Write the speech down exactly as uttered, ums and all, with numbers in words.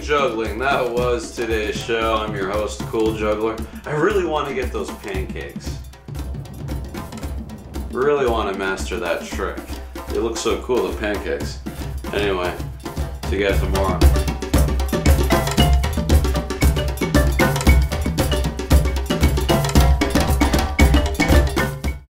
juggling. That was today's show. I'm your host, Cool Juggler. I really want to get those pancakes. Really want to master that trick. They look so cool, the pancakes. Anyway, see you guys tomorrow.